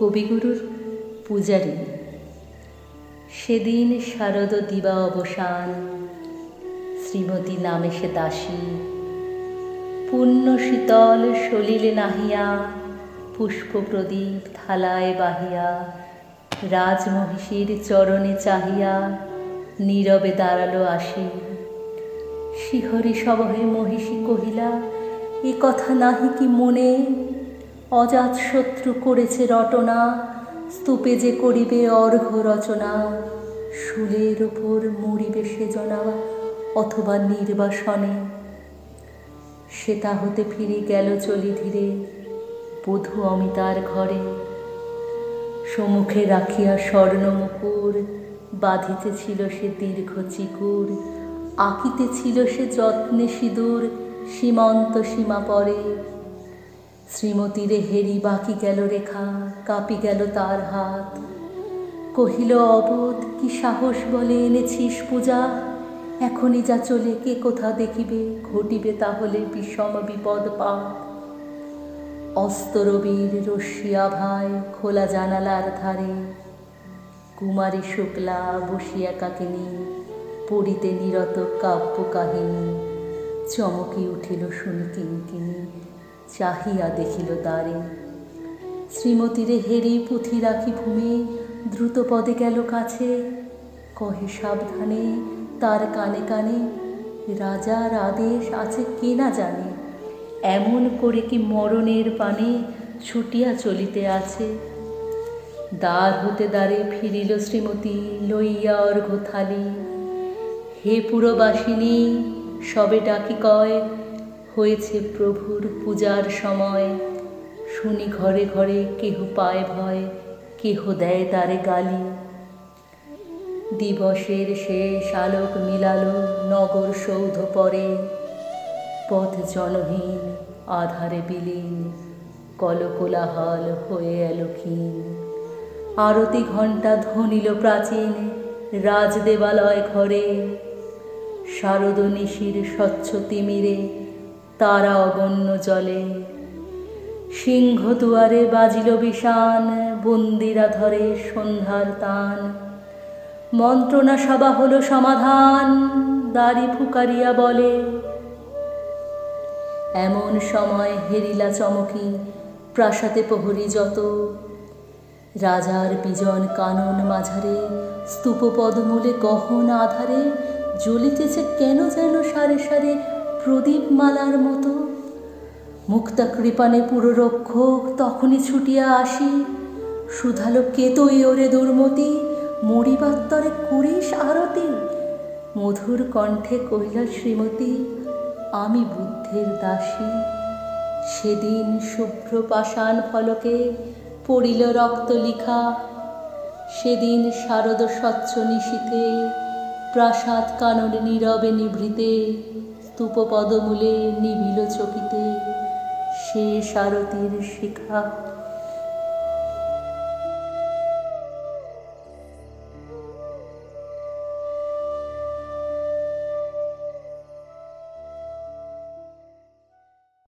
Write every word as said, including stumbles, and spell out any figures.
কবিগুরুর পূজারী। সেদিন শারদ দিবা অবসান, শ্রীমতী নামে সে দাসী। পুণ্য শীতল সলিলে নাহিয়া, পুষ্প প্রদীপ থালায় বাহিয়া, রাজমহিষীর চরণে চাহিয়া নীরবে দাঁড়ালো আসি। শিহরি সবহে মহিষী কহিলা, এ কথা নাহি কি মনে? অজাত শত্রু করেছে রটনা, স্তূপে যে করিবে অর্ঘ্য রচনা। শুলের উপর মরিবে সেজনা, অথবা নির্বাসনে। সেতা হতে ফিরে গেল চলি ধীরে, বধূ অমিতার ঘরে। সম্মুখে রাখিয়া স্বর্ণ মুকুর, বাঁধিতেছিল সে দীর্ঘ চিকুর। আঁকিতেছিল সে যত্নে সিঁদুর, সীমন্ত সীমা পরে। শ্রীমতীরে হেরি বাকি গেল রেখা, কাঁপি গেল তার হাত। কহিল, অবোধ কি সাহস বলে এনেছিস পূজা? এখনই যা চলে, কে কোথা দেখিবে? ঘটিবে তাহলে বিষম বিপদ পাত। অস্তরবীর রশ্মি আভায় খোলা জানালার ধারে, কুমারী শুক্লা বসিয়া কাকিনী, পড়িতে নিরত কাব্য কাহিনী। চমকি উঠিল শুনি কিঙ্কিনী, চাহিয়া দেখিল দ্বারে। শ্রীমতীরে হেরি পুঁথি রাখি ভূমি, দ্রুত পদে গেল কাছে। কহে সাবধানে তার কানে কানে, রাজার আদেশ আছে কে না জানে। এমন করে কি মরণের পানে ছুটিয়া চলিতে আছে। দ্বার হতে দ্বারে ফিরিল শ্রীমতী, লইয়া অর্ঘ্য থালি। হে পুরবাসিনী, সবে ডাকি কয়, হয়েছে প্রভুর পূজার সময়। শুনি ঘরে ঘরে কেহ পায় ভয়, কেহ দেয় দ্বারে গালি। দিবসের শেষ আলোক মিলালো নগর সৌধ পরে। পথ জনহীন আধারে বিলীন, কলকোলাহল হয়ে এলো ক্ষীণ। আরতি ঘণ্টা ধ্বনিল প্রাচীন রাজদেবালয় ঘরে। শারদ নিশির স্বচ্ছ তিমিরে, তারা অগণ্য জলে। সিংহ দুয়ারে বাজিল বিষান, বন্দিরা ধরে সন্ধ্যার তান। মন্ত্রণা সভা হলো সমাধান, দাড়ি ফুকারিয়া বলে। এমন সময় হেরিলা চমকি, প্রাসাদে প্রহরী যত। রাজার বিজন কানন মাঝারে, স্তূপ পদমূলে গহন আধারে। জ্বলিতেছে কেন যেন সারে সারে প্রদীপ মালার মতো। মুক্তা কৃপানে পুররক্ষক তখনই ছুটিয়া আসি। শুধালো, কে তুই ওরে দুর্মতি? মরিবার তরে করিস আরতি? মধুর কণ্ঠে কহিলা শ্রীমতী, আমি বুদ্ধের দাসী। সেদিন শুভ্র পাষাণ ফলকে পড়িল রক্ত লিখা। সেদিন শারদ স্বচ্ছ নিশীথে, প্রাসাদ কানন নীরবে নিভৃতে। স্তূপ পদমূলে নিভিল চকিতে, শেষ আরতির শিখা।